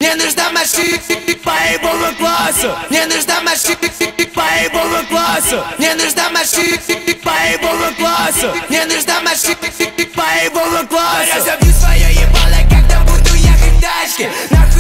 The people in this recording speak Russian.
Мне нужна машина по его классу. Мне нужна машина по его классу. Мне нужна машина по его классу. Мне нужна машина по его классу. Разобью свое ебало, когда буду ехать в тачке.